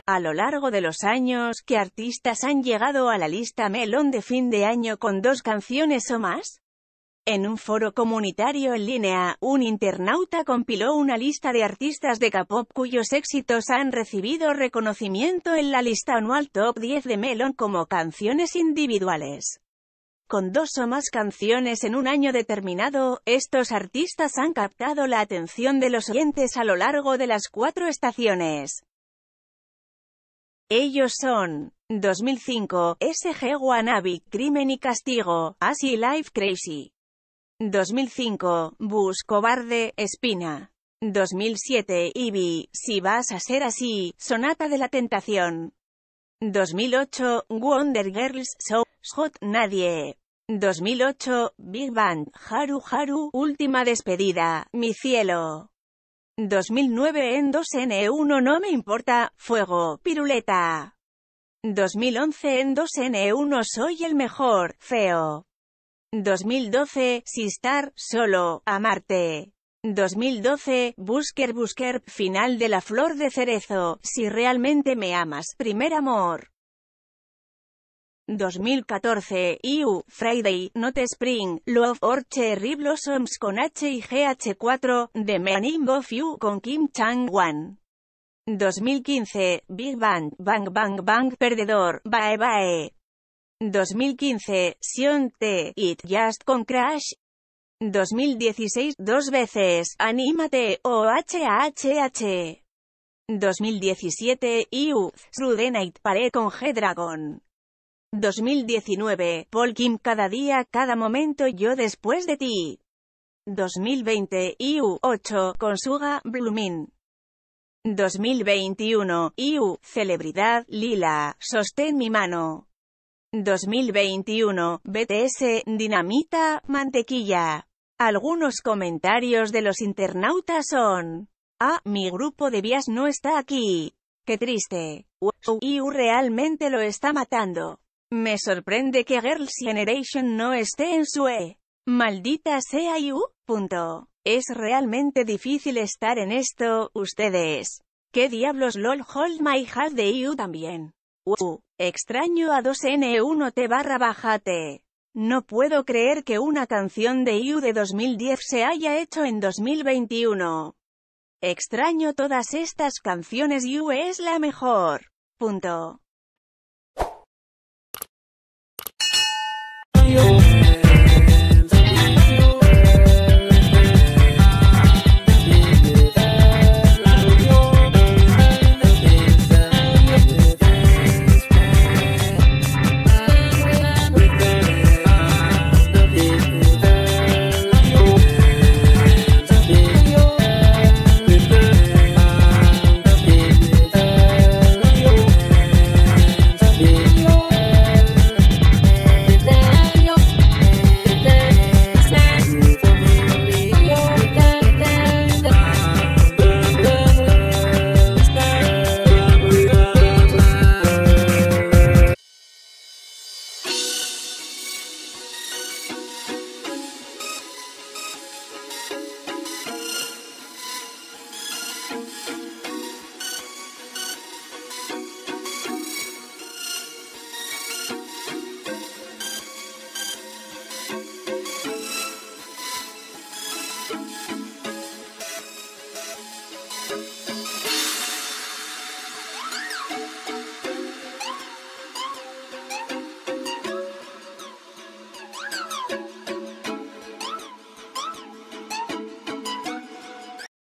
A lo largo de los años, ¿qué artistas han llegado a la lista Melón de fin de año con 2 canciones o más? En un foro comunitario en línea, un internauta compiló una lista de artistas de K-pop cuyos éxitos han recibido reconocimiento en la lista anual Top 10 de Melon como canciones individuales. Con 2 o más canciones en un año determinado, estos artistas han captado la atención de los oyentes a lo largo de las 4 estaciones. Ellos son: 2005, SG Wannabe, Crimen y Castigo, Así Life Crazy. 2005, Bus Cobarde, Espina. 2007, Ivy, Si vas a ser así, Sonata de la Tentación. 2008, Wonder Girls, So Hot, Nadie. 2008, Big Bang, Haru Haru, Última Despedida, Mi Cielo. 2009, en 2N1 No Me Importa, Fuego, Piruleta. 2011, en 2N1 Soy el Mejor, Feo. 2012, Sistar, Solo, Amarte. 2012, Busker, Final de la Flor de Cerezo, Si realmente me amas, Primer amor. 2014, IU, Friday, Not Spring, Love or Cherry Blossoms con H y GH4, The Meaning of You con Kim Chang-won. 2015, Big Bang, Bang Bang Bang, Perdedor, Bye Bye. 2015, Sion T, It Just con Crash. 2016, 2 veces, Anímate, OHHH. 2017, IU, Through the Night, Paré con G-Dragon. 2019, Paul Kim, Cada día, cada momento, Yo después de ti. 2020, IU, 8, con Suga, Bloomin'. 2021, IU, Celebridad, Lila, Sostén mi mano. 2021, BTS, Dinamita, Mantequilla. Algunos comentarios de los internautas son: mi grupo de vías no está aquí. Qué triste. IU realmente lo está matando. Me sorprende que Girls' Generation no esté en su Maldita sea IU. Es realmente difícil estar en esto, ustedes. ¿Qué diablos lol hold my hand de IU también? Extraño a 2N1T/Bájate. No puedo creer que una canción de IU de 2010 se haya hecho en 2021. Extraño todas estas canciones, IU es la mejor.